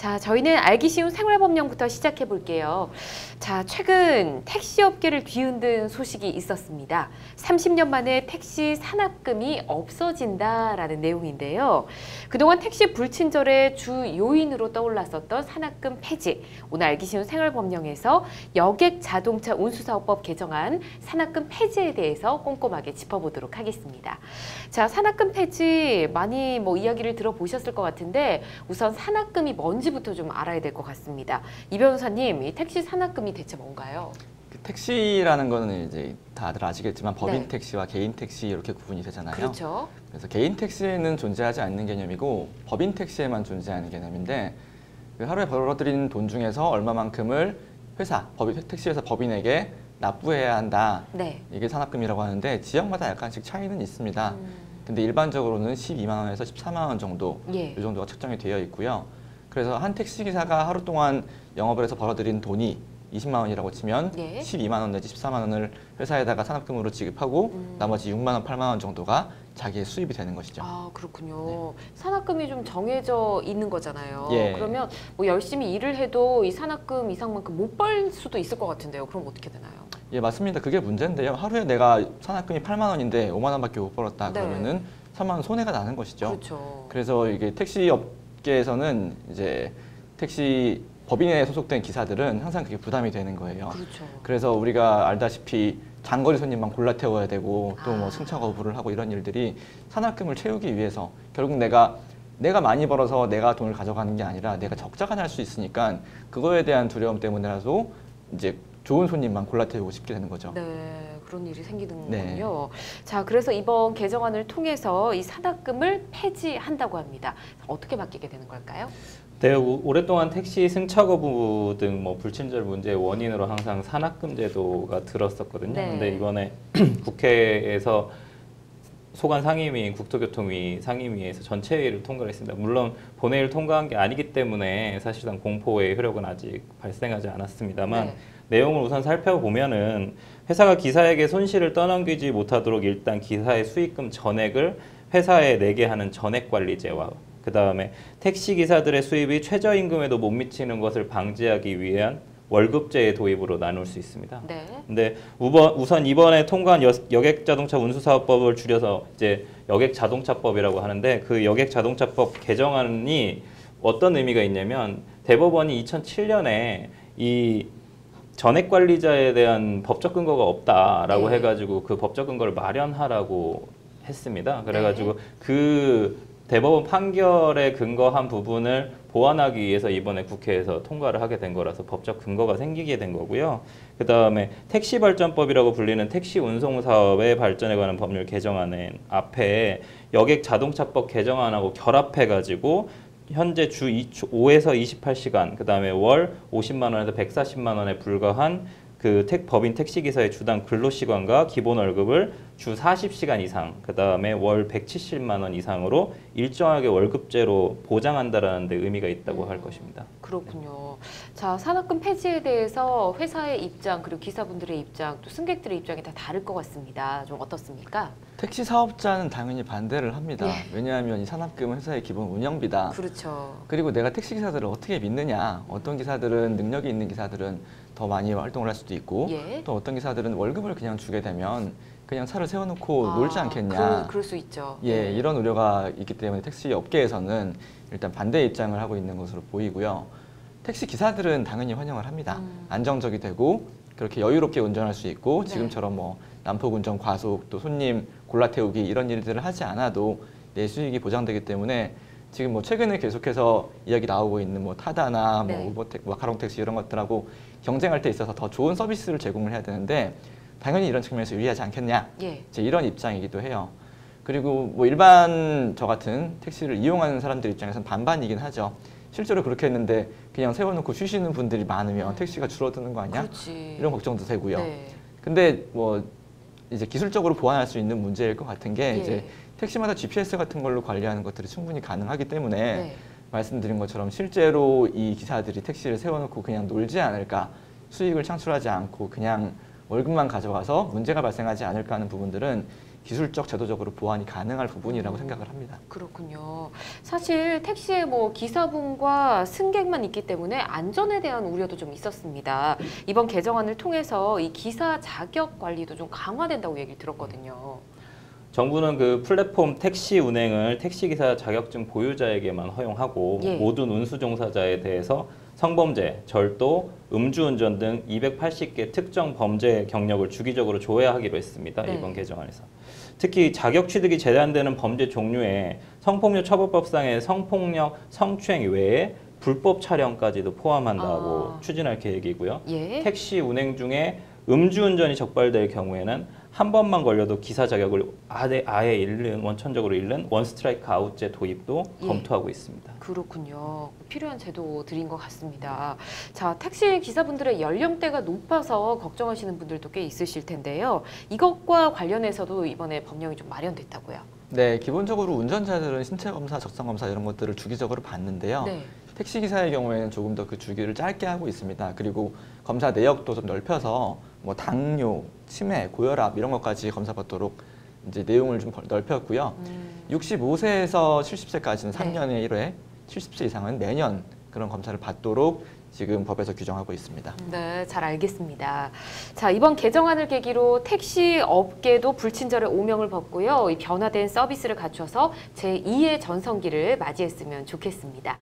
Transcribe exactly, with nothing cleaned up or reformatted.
자, 저희는 알기 쉬운 생활법령부터 시작해 볼게요. 자, 최근 택시 업계를 뒤흔든 소식이 있었습니다. 삼십 년 만에 택시 산업금이 없어진다라는 내용인데요. 그동안 택시 불친절의 주 요인으로 떠올랐었던 산업금 폐지. 오늘 알기 쉬운 생활법령에서 여객 자동차 운수사업법 개정안 산업금 폐지에 대해서 꼼꼼하게 짚어보도록 하겠습니다. 자, 산업금 폐지 많이 뭐 이야기를 들어보셨을 것 같은데 우선 산업금이 뭔지부터 좀 알아야 될 것 같습니다. 이 변호사님, 이 택시 산업금이 대체 뭔가요? 택시라는 거는 이제 다들 아시겠지만 법인 네. 택시와 개인 택시 이렇게 구분이 되잖아요. 그렇죠. 그래서 개인 택시에는 존재하지 않는 개념이고 법인 택시에만 존재하는 개념인데 그 하루에 벌어들이는 돈 중에서 얼마만큼을 회사, 법인, 택시회사 법인에게 납부해야 한다. 네. 이게 산업금이라고 하는데 지역마다 약간씩 차이는 있습니다. 음. 근데 일반적으로는 십이만 원에서 십사만 원 정도 예. 이 정도가 책정이 되어 있고요. 그래서 한 택시기사가 하루 동안 영업을 해서 벌어들인 돈이 이십만 원이라고 치면 예. 십이만 원 내지 십사만 원을 회사에다가 산업금으로 지급하고 음. 나머지 육만 원, 팔만 원 정도가 자기의 수입이 되는 것이죠. 아, 그렇군요. 네. 산업금이 좀 정해져 있는 거잖아요. 예. 그러면 뭐 열심히 일을 해도 이 산업금 이상만큼 못 벌 수도 있을 것 같은데요. 그럼 어떻게 되나요? 예, 맞습니다. 그게 문제인데요. 하루에 내가 산업금이 팔만 원인데 오만 원밖에 못 벌었다 네. 그러면은 삼만 원 손해가 나는 것이죠. 그렇죠. 그래서 이게 택시 업계에서는 이제 택시 법인에 소속된 기사들은 항상 그게 부담이 되는 거예요. 그렇죠. 그래서 우리가 알다시피 장거리 손님만 골라 태워야 되고 또 뭐 아. 승차 거부를 하고 이런 일들이 산업금을 채우기 위해서 결국 내가 내가 많이 벌어서 내가 돈을 가져가는 게 아니라 내가 적자가 날 수 있으니까 그거에 대한 두려움 때문에라도 이제 좋은 손님만 골라 태우고 싶게 되는 거죠. 네, 그런 일이 생기는군요. 네. 자, 그래서 이번 개정안을 통해서 이 산업금을 폐지한다고 합니다. 어떻게 바뀌게 되는 걸까요? 네, 오- 오랫동안 택시 승차 거부 등 뭐 불친절 문제의 원인으로 항상 산업금 제도가 들었었거든요. 네. 근데 이번에 국회에서 소관 상임위, 국토교통위 상임위에서 전체 회의를 통과를 했습니다. 물론 본회의를 통과한 게 아니기 때문에 사실상 공포의 효력은 아직 발생하지 않았습니다만 네. 내용을 우선 살펴보면은 회사가 기사에게 손실을 떠넘기지 못하도록 일단 기사의 수익금 전액을 회사에 내게 하는 전액관리제와 그 다음에 택시기사들의 수입이 최저임금에도 못 미치는 것을 방지하기 위한 월급제의 도입으로 나눌 수 있습니다. 네. 근데 우번, 우선 이번에 통과한 여, 여객자동차 운수사업법을 줄여서 이제 여객자동차법이라고 하는데 그 여객자동차법 개정안이 어떤 의미가 있냐면 대법원이 이천칠 년에 이 전액관리자에 대한 법적 근거가 없다라고 네. 해가지고 그 법적 근거를 마련하라고 했습니다. 그래가지고 네. 그 대법원 판결에 근거한 부분을 보완하기 위해서 이번에 국회에서 통과를 하게 된 거라서 법적 근거가 생기게 된 거고요. 그 다음에 택시발전법이라고 불리는 택시 운송 사업의 발전에 관한 법률 개정안은 앞에 여객 자동차법 개정안하고 결합해가지고 현재 주 오에서 이십팔 시간, 그 다음에 월 오십만 원에서 백사십만 원에 불과한 그 택, 법인 택시기사의 주당 근로시간과 기본 월급을 주 사십 시간 이상, 그 다음에 월 백칠십만 원 이상으로 일정하게 월급제로 보장한다라는 데 의미가 있다고 할 것입니다. 그렇군요. 자, 산업금 폐지에 대해서 회사의 입장 그리고 기사분들의 입장 또 승객들의 입장이 다 다를 것 같습니다. 좀 어떻습니까? 택시 사업자는 당연히 반대를 합니다. 예. 왜냐하면 이 산업금은 회사의 기본 운영비다. 그렇죠. 그리고 내가 택시 기사들을 어떻게 믿느냐. 어떤 기사들은 능력이 있는 기사들은 더 많이 활동을 할 수도 있고 예. 또 어떤 기사들은 월급을 그냥 주게 되면 그냥 차를 세워놓고 아, 놀지 않겠냐. 그럴, 그럴 수 있죠. 예, 네. 이런 우려가 있기 때문에 택시 업계에서는 일단 반대 입장을 하고 있는 것으로 보이고요. 택시 기사들은 당연히 환영을 합니다. 음. 안정적이 되고 그렇게 여유롭게 운전할 수 있고 네. 지금처럼 뭐 난폭 운전, 과속, 또 손님 골라 태우기 이런 일들을 하지 않아도 내 수익이 보장되기 때문에 지금 뭐 최근에 계속해서 이야기 나오고 있는 뭐 타다나 뭐 네. 우버택, 마카롱 택시 이런 것들하고 경쟁할 때 있어서 더 좋은 서비스를 제공을 해야 되는데 당연히 이런 측면에서 유리하지 않겠냐. 예. 이제 이런 입장이기도 해요. 그리고 뭐 일반 저 같은 택시를 이용하는 사람들 입장에서는 반반이긴 하죠. 실제로 그렇게 했는데 그냥 세워놓고 쉬시는 분들이 많으면 택시가 줄어드는 거 아니야? 그렇지. 이런 걱정도 되고요. 네. 근데 뭐 이제 기술적으로 보완할 수 있는 문제일 것 같은 게 예. 이제 택시마다 지피에스 같은 걸로 관리하는 것들이 충분히 가능하기 때문에 네. 말씀드린 것처럼 실제로 이 기사들이 택시를 세워놓고 그냥 놀지 않을까, 수익을 창출하지 않고 그냥 월급만 가져가서 문제가 발생하지 않을까 하는 부분들은 기술적, 제도적으로 보완이 가능할 부분이라고 생각을 합니다. 그렇군요. 사실 택시에 뭐 기사분과 승객만 있기 때문에 안전에 대한 우려도 좀 있었습니다. 이번 개정안을 통해서 이 기사 자격 관리도 좀 강화된다고 얘기를 들었거든요. 정부는 그 플랫폼 택시 운행을 택시기사 자격증 보유자에게만 허용하고 예. 모든 운수 종사자에 대해서 성범죄, 절도, 음주운전 등 이백팔십 개 특정 범죄 경력을 주기적으로 조회하기로 했습니다. 네. 이번 개정안에서. 특히 자격 취득이 제한되는 범죄 종류에 성폭력 처벌법상의 성폭력, 성추행 외에 불법 촬영까지도 포함한다고 아. 추진할 계획이고요. 예. 택시 운행 중에 음주운전이 적발될 경우에는 한 번만 걸려도 기사 자격을 아예, 아예 잃는 원천적으로 잃는 원 스트라이크 아웃제 도입도 예. 검토하고 있습니다. 그렇군요. 필요한 제도들인 것 같습니다. 자, 택시 기사분들의 연령대가 높아서 걱정하시는 분들도 꽤 있으실 텐데요. 이것과 관련해서도 이번에 법령이 좀 마련됐다고요. 네, 기본적으로 운전자들은 신체 검사, 적성 검사 이런 것들을 주기적으로 받는데요. 네. 택시 기사의 경우에는 조금 더 그 주기를 짧게 하고 있습니다. 그리고 검사 내역도 좀 넓혀서 뭐 당뇨, 치매, 고혈압 이런 것까지 검사받도록 이제 내용을 좀 넓혔고요. 음. 육십오 세에서 칠십 세까지는 네. 삼 년에 일 회, 칠십 세 이상은 매년 그런 검사를 받도록 지금 법에서 규정하고 있습니다. 네, 잘 알겠습니다. 자, 이번 개정안을 계기로 택시 업계도 불친절의 오명을 벗고요. 이 변화된 서비스를 갖춰서 제이의 전성기를 맞이했으면 좋겠습니다.